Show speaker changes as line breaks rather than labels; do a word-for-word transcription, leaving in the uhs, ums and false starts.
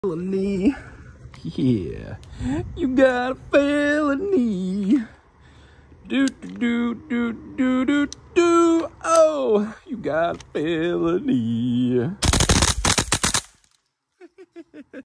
Felony. Yeah, you got a felony. Do do do do do do. Oh, you got a felony.